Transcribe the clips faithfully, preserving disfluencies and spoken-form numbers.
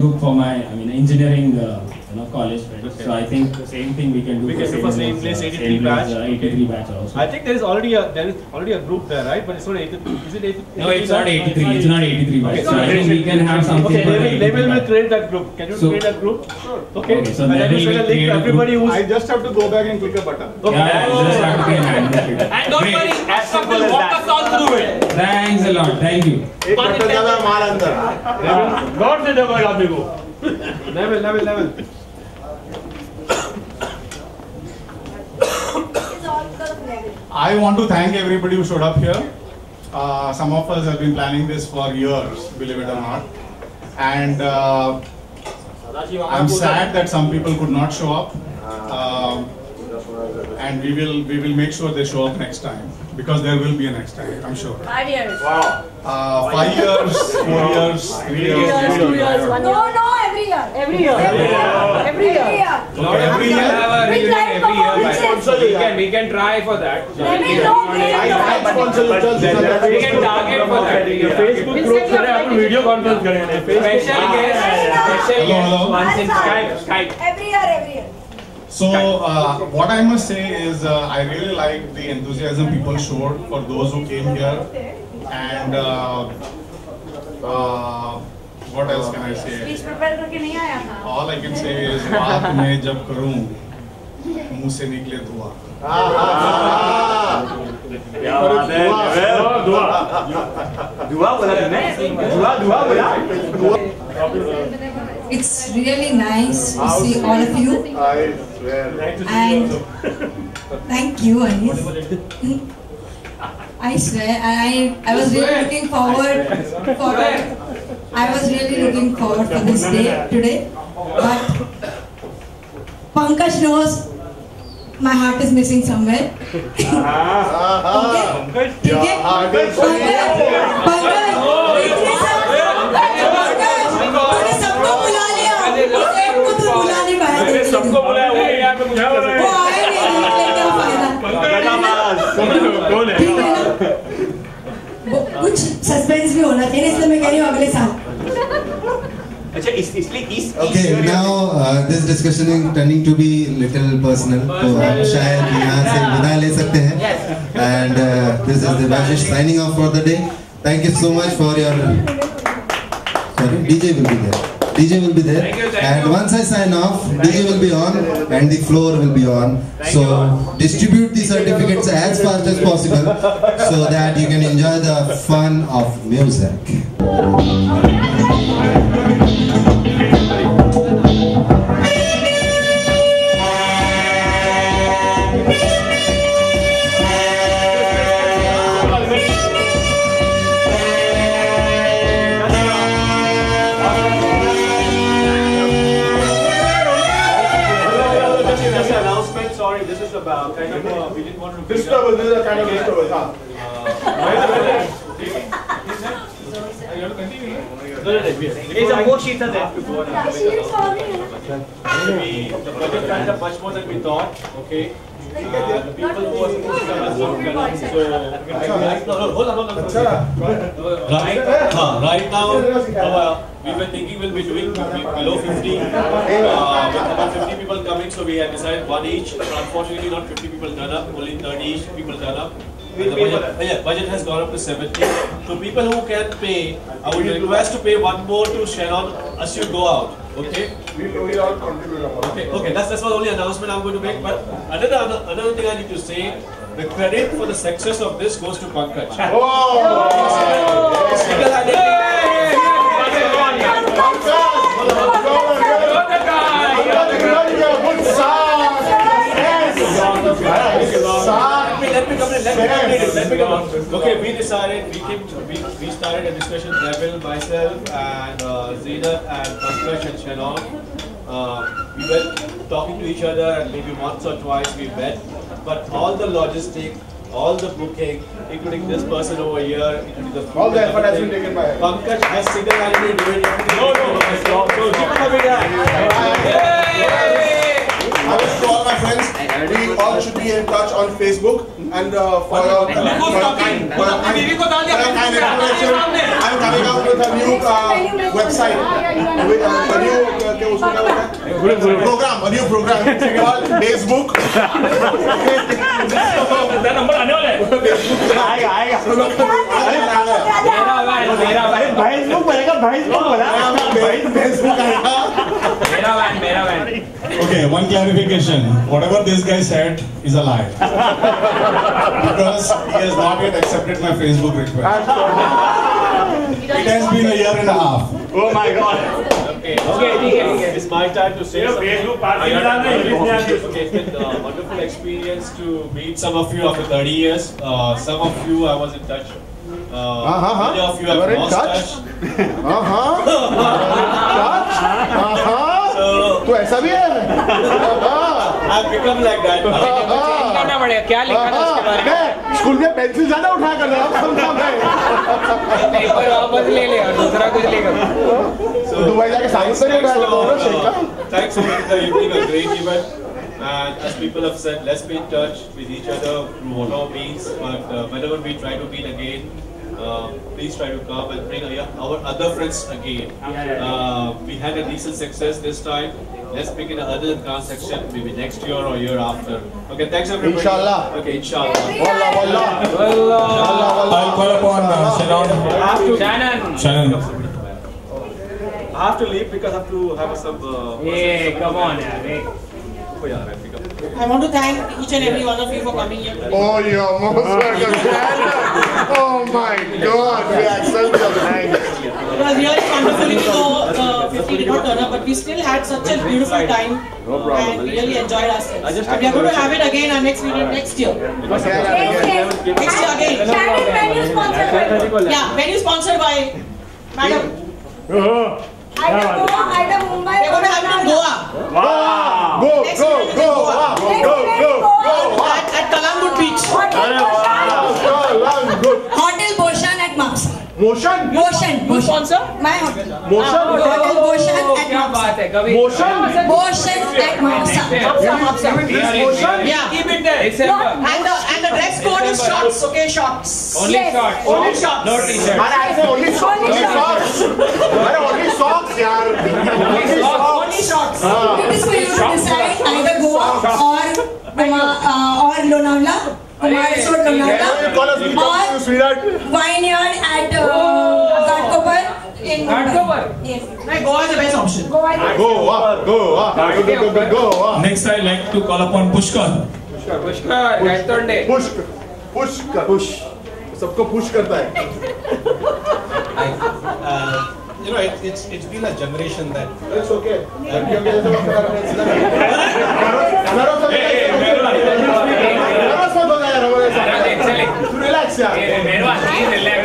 group for my, I mean, engineering, uh, you know, college friends. Okay. So I think the same thing we can do. We for can do for same place, eighty-three batch. Uh, eighty-three batch also. I think there is already a there is already a group there, right? But it's not eighty-three. Is it eighty-three? No, it's not eighty-three. It's not eighty-three batch. So I think we can have something. Okay, for they will, they will batch. create that group. Can you So, create that group? Sure. Okay. Okay, so and then Neville you will send a link create to a everybody group. who's. I just have to go back and click a button. Okay. Yeah, I just have to be an admin. And don't Great. worry, Ashok will walk us all through it. Thanks a lot. Thank you. एक button ज़्यादा माल अंदर. God से दबाएगा आपने को. Level, level, level. I want to thank everybody who showed up here. Uh, some of us have been planning this for years, believe it or not. And uh, I'm sad that some people could not show up. Um, and we will we will make sure they show up next time, because there will be a next time, I'm sure. Five years. Wow. Uh, five years, four years, three years, years, two years, one year. No, no, every year. Every year. Every year. Every year. Okay, every year. Have a We try every year. performances. But we can we can try for that. So Let we me can- know, we let me can- know. We can target for that. Facebook group करें आप video conference करेंगे. Special guest, special Hello, hello. guest once in Skype, Skype. Every year, every year. So uh, what I must say is uh, I really like the enthusiasm people showed for those who came here, and uh, uh, what else can I say? Speech prepare करके नहीं आया था. All I can say is बात मैं जब करूं मुंह से निकले दुआ. दुआ बोला तुमने? दुआ दुआ बोला? It's really nice to see all of you, and thank you, Anis. I swear, I I was really looking forward for I was really looking forward for this day today, but Pankaj knows my heart is missing somewhere. Okay? Okay? Pankaj, Pankaj, इतने सब तूने सबको बुला लिया, एक को तू बुला नहीं पाया. मैंने सबको बुलाया, वो यहाँ पे बुलाया हुआ है. वो आए नहीं, इसलिए क्या फायदा? कौन है? ठीक है ना? वो कुछ सस्पेंस भी होना चाहिए, इसलिए मैं कह रही हूँ अगले साल. अच्छा इस इसलिए इस Okay, now uh, this discussion is turning to be little personal. तो हम शायद यहाँ से विदा ले सकते हैं. And uh, this is Devashish signing off for the day. Thank you so much for your. Sorry, D J will be there. D J will be there. Thank you, thank And you. once I sign off, D J will be on and the floor will be on. So distribute the certificates as fast as possible so that you can enjoy the fun of music. Sorry, this is about kind of uh, we didn't want to. This trouble, this is a kind of this trouble. Huh? Some more sheets are there. She is The budget kind of much more than we thought. Okay. Uh, the people who are supposed to come as well cannot. So, no, no, hold on, hold on. Right, uh, right now, uh, we were thinking we'll be doing below fifty, uh, with about fifty people coming, so we had decided one each. But unfortunately, not fifty people turn up, only thirty people turn up. And the budget, yeah, budget has gone up to seventy. So people who can pay, I would request to pay one more to Sharon as you go out. Okay? We we all contribute. Okay, okay, that's that's the only announcement I'm going to make. But another another thing I need to say, the credit for the success of this goes to Pankaj. Let me come in, let me complete it, let me complete it. Okay, we decided, we came, we, we started a discussion, Neville, myself, and uh, Zenat, and Pankaj and Shannon. Uh, we were talking to each other, and maybe once or twice we met. But all the logistics, all the booking, including this person over here, including the food, All the effort has been taken by him. Pankaj has single-handedly doing everything. No, no, no. So give him a big hand. I wish to all my friends, we all should be in touch on Facebook and uh, for your for your kind for your kind for your kind information. I'm coming out with a new uh, website. program, a new program called Days Book. Number आने वाला है आएगा आएगा मेरा van मेरा van Facebook बनेगा Facebook बोला Facebook आएगा मेरा वैन मेरा van Okay, one clarification. Whatever this guy said is a lie. Because he has not yet accepted my Facebook request. It has been a year and a half. Oh my God. Okay, okay, ठीक है ठीक है It's my time to say something. Facebook party में डालना है English में आके Okay, it's been a wonderful experience to meet some of you after thirty years. Uh, some of you I was in touch. Uh, Uh-huh. Many of you have You were in lost touch? touch. Uh-huh. Touch? Uh-huh. So तो ऐसा भी है? I've become like that. करना पड़ेगा क्या लिखा था उसके बारे में स्कूल में पेंसिल ज्यादा उठा कर रहा हूँ पेपर वापस ले ले और दूसरा कुछ लेगा दुबई जाके साइंस से उठा कर रहा Thanks for making the evening a great event. And as people have said, let's be in touch with each other through whatever means. But uh, whenever we try to meet again, uh, please try to come and bring uh, our other friends again. Uh, we had a decent success this time. Let's begin another dance section maybe next year or year after. Okay, thanks everybody. Inshallah. Okay, inshallah. Wallah, wallah. I'll call upon uh, Shannon. I have to, Shannon Shannon. I have to leave because I have to have some. Uh, hey come on यार hey oh, yeah, I pick up. I want to thank each and every one of you for coming here today. Oh, you're most welcome. Oh my God, we accept your thanks. It was really wonderful, even though uh, fifty did not turn up, but we still had such a beautiful time and we really enjoyed ourselves. And we are going to have it again our next meeting next year. Next year again. Shannon, venue sponsored by Yeah, venue sponsored by Madam. either Goa, either Mumbai. We're going to have it in Goa. Go, Next go, meeting is in go, Goa. ah, go, go, go, go. At, at Kalangut Beach. Hotel Boshan. Good. Hotel Boshan at Mamsa. Motion? Motion. Who sponsor? My hotel. Motion? Hotel Boshan at क्या Mamsa. बात है कभी Motion? Motion at Mamsa. Yeah. keep it there except And the, and the dress code is shorts, okay? Shorts. only Yes. short Only shorts. no t-shirt अरे ऐसे only socks, only socks. अरे only socks यार. Only socks. Only shorts. It is for you to decide either Goa or Kuma- uh, or Lonavala. Kumar Resort You Lonavala. call us to talk to you, sweetheart. Vineyard at uh, Ghatkopar in Mumbai. Ghatkopar? Yes. Like Goa is the best option. Goa. Go, ah, go, ah, go, go, go, go, go, ah. Next, I'd like to call upon Pushkar. Pushkar Gaitonde Push, push, push. सबको push करता है. Uh, you know, it, it's it's been a generation that. It's okay. Nervous मत हो यार हमारे साथ. तू relax यार. मेरे पास नहीं रिलैक्स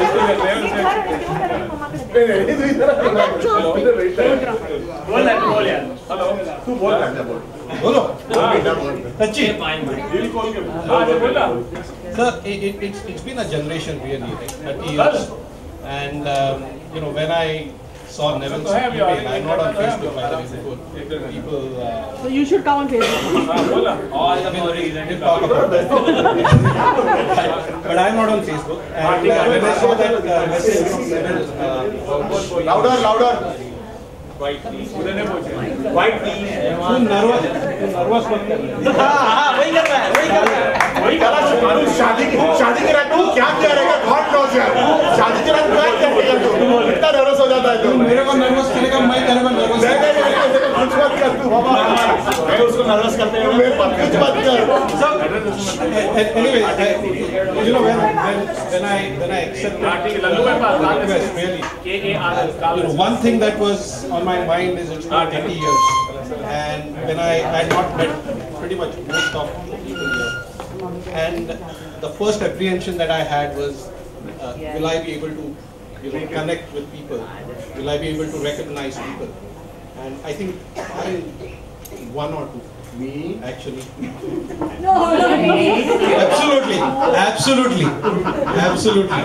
नहीं नहीं तू इधर इधर बैठ. बोल ना बोल यार हेलो तू बोल ना बोल. बोलो. Touchy. बोल Sir, it, it, it's it's been a generation really, right? thirty years. And um, you know, when I saw Nevin's email, I'm not on Facebook by the way. Before people. Uh, So you should come on Facebook. all the memories and We'll talk about that. But I'm not on Facebook. And uh, when I saw that uh, message from Nevin, uh, Louder, louder. White please. White please. तू nervous, तू nervous मत कर. हाँ वही कर रहा है वही कर रहा है वही करा तू शादी की शादी की रात तू क्या क्या रहेगा गॉड नोस यार. शादी की रात क्या क्या रहेगा तू. इतना nervous हो जाता है तू. मेरे को nervous करेगा, मैं तेरे को nervous नहीं नहीं नहीं ऐसे कुछ मत कर तू बाबा. मैं उसको नर्वस करते तू मेरे पर कुछ मत कर. Anyway, I, you know when when when I when I accepted the request, really, you know, one thing that was on my mind is it's been thirty years, and when I I had not met pretty much most of the people here, and the first apprehension that I had was, uh, will I be able to, you know, connect with people? Will I be able to recognize people? And I think I one or two. Me actually. No, no, me. Absolutely, absolutely, absolutely.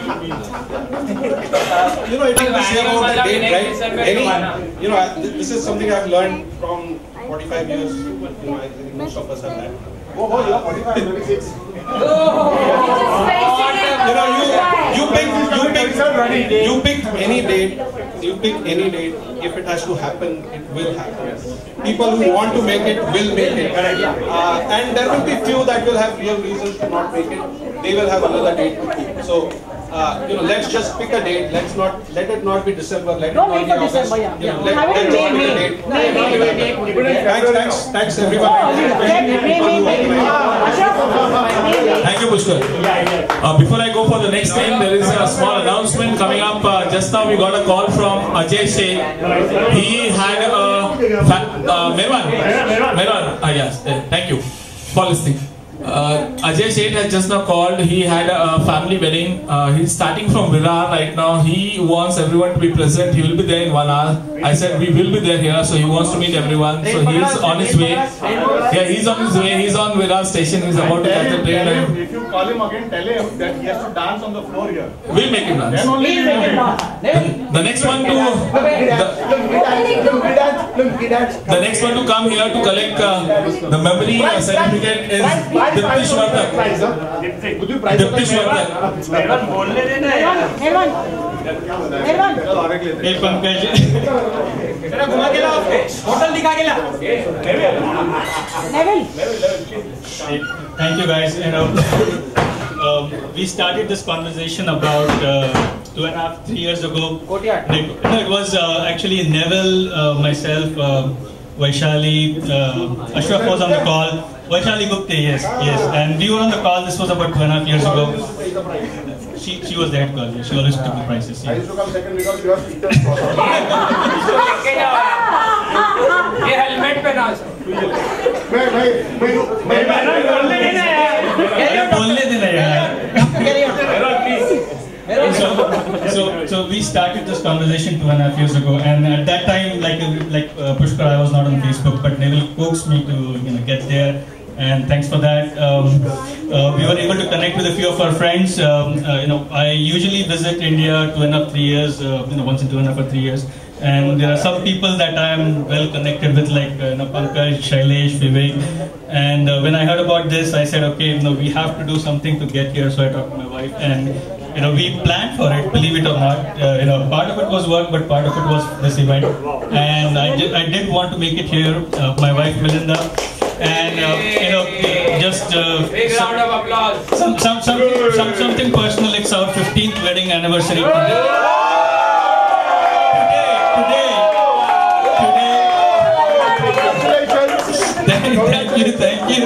You know, it is here about the date, right? Any, you know, I- this is something I've learned from forty-five years. You know, I think most of us have that. Oh, oh, you're forty-five, I'm thirty-six. You're just facing it. You know, you you pick you pick you pick any date. You pick any date. If it has to happen, it will happen. People who want to make it will make it. Uh, and there will be few that will have real reasons to not make it. They will have another date to keep. So. Uh, you know, let's just pick a date. Let's not let it not be December. Let Don't it wait not be for August. December, yeah. You know, Yeah. let, Have it let's in just May, pick a May. date. May, May, May, May. Thanks, thanks, thanks everyone. Thank you, Pushkar. Uh, before I go for the next thing, there is a small announcement coming up. Uh, just now we got a call from Ajay Sheikh. He had a uh, Merwan. Merwan. Ah, yes. Uh, thank you for listening. Uh, Ajay Sheikh has just now called. He had a, a family wedding. Uh, he's starting from Virar right now. He wants everyone to be present. He will be there in one hour. I said we will be there here, so he wants to meet everyone. So he is on his way. Yeah, he's on his way. He's on Virar station. He's about to catch the train. And If you call him again, tell him that he has to dance on the floor here. we'll make him dance. Then only we will dance. The next one to the, the next one to come here to collect uh, the memory uh, certificate is Diptish Vartak. Diptish Vartak. मेरवन बोलने देना यार Everyone, everyone. Hey Pankaj. तेरा घुमा के लाओ hotel दिखा के लाओ Neville. Thank you guys. You know, um, we started this conversation about uh, two and a half, three years ago. Like, no, it was uh, actually Neville, uh, myself, uh, Vaishali, uh, Ashraf was on the call. Vaishali Gupta, yes, yes. And we were on the call. This was about two and a half years ago. She, she was the head call. She always took the prices. Yeah. I used to come second because you are Peter. ये helmet पहना मैं मैं मैं मैं बोलने देना यार बोलने देना यार. So, so, so we started this conversation two and a half years ago, and at that time, like like uh, Pushkar, I was not on Facebook, but Neville coaxed me to you know get there, and thanks for that. Um, uh, we were able to connect with a few of our friends. Um, uh, you know, I usually visit India two and a half, three years, uh, you know, once in two and a half or three years. And there are some people that I am well connected with, like uh, you know, Pankaj, Shailesh, Vivek. And uh, when I heard about this, I said, okay, you know, we have to do something to get here. So I talked to my wife, and you know, we planned for it. Believe it or not, uh, you know, part of it was work, but part of it was this event. And I did, I did want to make it here. Uh, my wife Melinda, and uh, you know, just uh, big round of applause some, some, some, some, something personal. It's our fifteenth wedding anniversary. Thank you, thank you.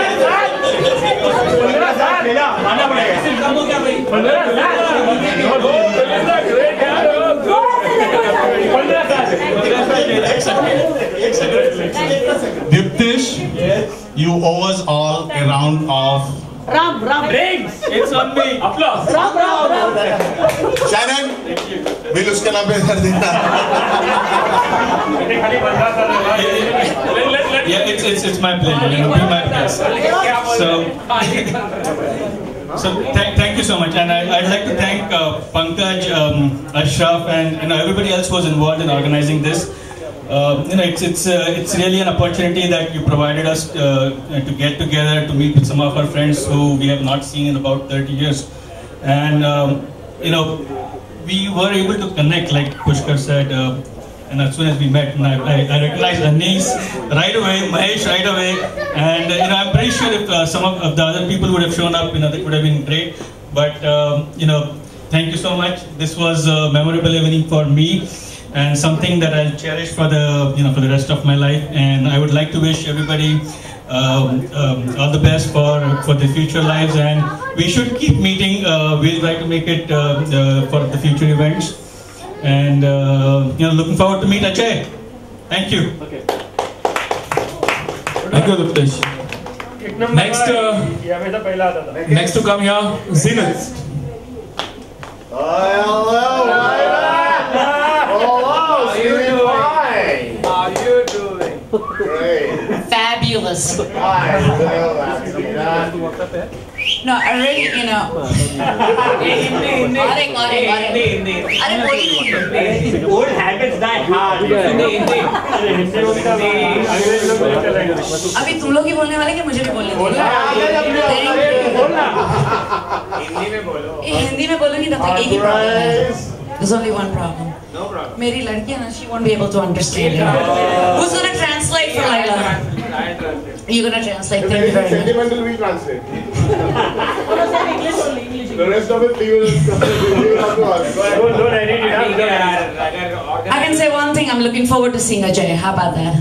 Diptish, you owe us all a round of Ram, Ram. Rings. It's on me. Applause. Ram, Ram, Ram. Shannon. Will उसके नाम पे कर देना. Yeah, it's, it's, it's my pleasure, you know, be my guest. So, so thank, thank you so much, and I, I'd like to thank uh, Pankaj, um, Ashraf, and you know, everybody else who was involved in organizing this. Uh, you know, it's it's uh, it's really an opportunity that you provided us uh, to get together, to meet with some of our friends who we have not seen in about thirty years, and um, you know, we were able to connect, like Pushkar said. Uh, And as soon as we met, and I, I, I recognized Anis right away, Mahesh right away, and uh, you know, I'm pretty sure if uh, some of, of the other people would have shown up, you know, that would have been great. But um, you know, thank you so much. This was a memorable evening for me, and something that I'll cherish for the you know for the rest of my life. And I would like to wish everybody um, um, all the best for for the future lives, and we should keep meeting. Uh, we'll try to make it uh, uh, for the future events. And uh, you know, looking forward to meet Ajay. Thank you. Okay. Thank you, Diptish. Next, uh, next to come here, Zenith. How you doing? Fabulous. No, I really, you know. Got it, got it, got it. अरे बोलिए. Old habits die hard. अभी तुम लोग ही बोलने वाले कि मुझे भी बोलने बोलना. हिंदी में बोलो. हिंदी में बोलूँगी तब तक एक ही प्रॉब्लम है. There's only one problem. No problem. मेरी लड़की है ना, she won't be able to understand it. Who's gonna translate for Laila? You're gonna translate. Thank you very much. Sentimental will translate. The rest of it we will have to ask. Don't don't edit it out. I can say one thing. I'm looking forward to seeing Ajay. How about that?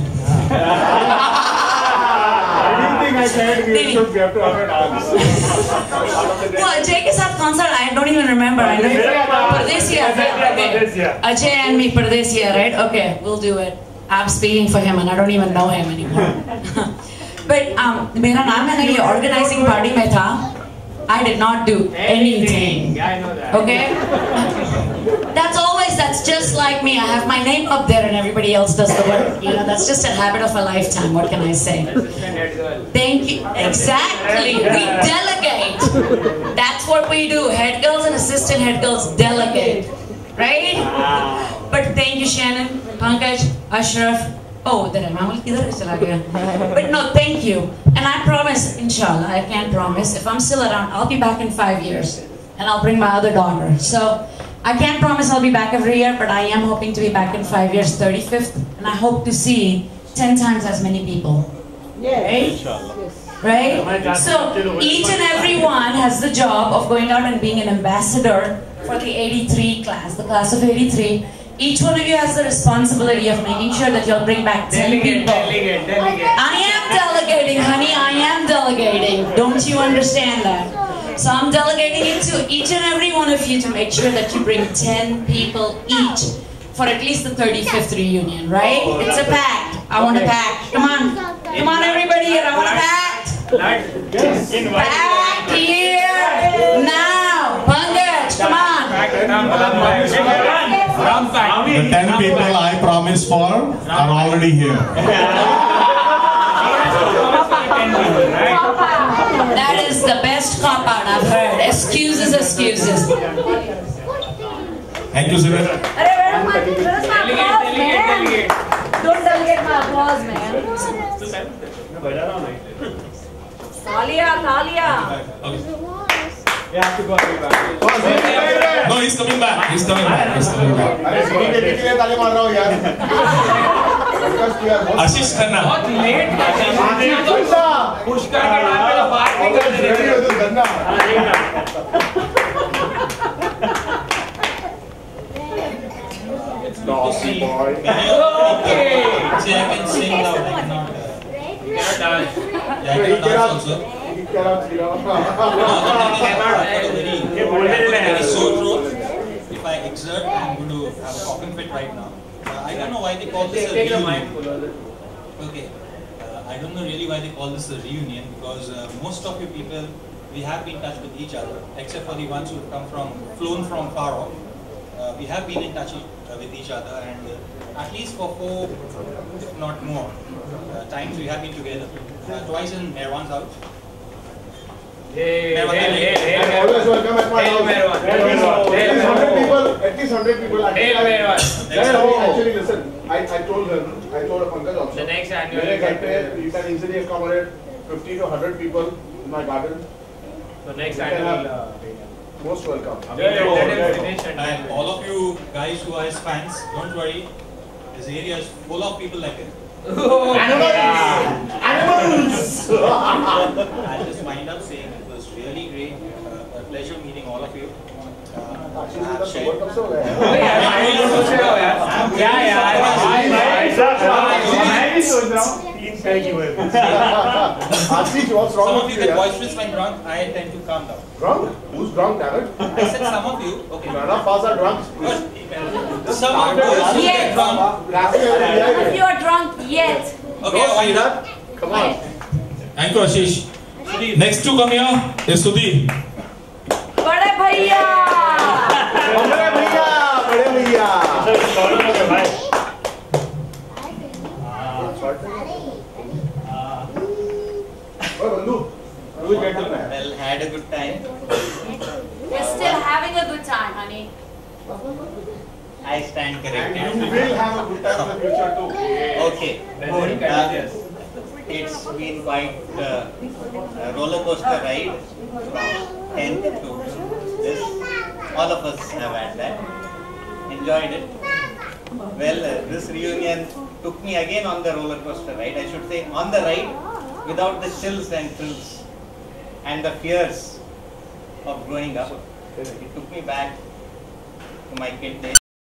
I didn't think I said we should we have to have an answer. वो अजय के साथ concert. I don't even remember. I know Pardesiya. Okay. Ajay and me Pardesiya, right? Okay, we'll do it. I'm speaking for him and I don't even know him anymore. But um, मेरा नाम है ना, ये organizing party में था. I did not do anything. Yeah, I know that. Okay? That's always, that's just like me. I have my name up there and everybody else does the work. You know, that's just a habit of a lifetime. What can I say? Thank you. Exactly. We delegate. That's what we do. Head girls and assistant head girls delegate. Right? But thank you, Shannon, Pankaj, Ashraf. Oh, there I But no, thank you. And I promise, inshallah, I can promise, if I'm still around, I'll be back in five years. And I'll bring my other daughter. So, I can't promise I'll be back every year, but I am hoping to be back in five years, thirty-fifth. And I hope to see ten times as many people. Yeah. Right? Inshallah. Right? So, each and every one has the job of going out and being an ambassador for the eighty-three class, the class of eighty-three. Each one of you has the responsibility of making sure that you'll bring back ten Delegate, people. delegate, delegate. I am delegating, honey. I am delegating. Don't you understand that? So I'm delegating it to each and every one of you to make sure that you bring ten people each for at least the thirty-fifth reunion, right? It's a pact. I want a pact. Come on. Come on, everybody here. I want a pact. Pact here. Now. Pankaj, come on. The ten people I promised for are already here. That is the best cop out I've heard. Excuses, excuses. Thank you, Sivan. Where's my applause, man? Don't delegate my applause, man. Thalia, Thalia. You have to go back. No, he's coming back. He's coming back. He's coming back. Ashish Khanna. बहुत late push करके पहले बात नहीं कर It's naughty boy. Okay. See, I can sing loud. I cannot. You cannot dance. Yeah, I cannot dance also. He cannot see now. Very sore throat. If I exert, I'm going to have a coughing fit right now. Uh, I don't know why they call this a reunion. Okay. Uh, I don't know really why they call this a reunion, because uh, most of you people, we have been in touch with each other, except for the ones who have come from, flown from far off. Uh, we have been in touch uh, with each other, and uh, at least for four, if not more, uh, times we have been together. Uh, twice in Merwan's house. Hey, Merwan, hey, hey, I always welcome at my house. At least one hundred people. At least one hundred people. Hey, Merwan. Actually, actually, listen. I I told him. I told Pankaj also. The next annual. मेरे घर पे you can easily accommodate fifty to one hundred people in my garden. So next You can annual. have- Most welcome. And all of you guys who are his fans, don't worry. This area is full of people like it. Animals! Animals! I'll just wind up saying it was really great. Uh, a pleasure meeting all of you. Uh, I've shared- Ashish, what's Some wrong of with you you? get yeah? boisterous when drunk. I tend to calm down. Drunk? Who's drunk, damn it? I said some of you. Okay. None of us are drunk. Some of those who get drunk. None of you are drunk yet. Okay, wind up. Come on. Thank you, Ashish. Next to come here is Sudhi. बड़े भैया बड़े भैया बड़े भैया ओए बंधु Well had a good time. We're still having a good time, honey. I stand corrected. And you will have a good time in the future too. Okay. Uh, it's been quite uh, a roller coaster ride from tenth to this. All of us have had that. Enjoyed it. Well, uh, this reunion took me again on the roller coaster ride. I should say on the ride without the chills and thrills and the fears of growing up. It took me back to my kid days.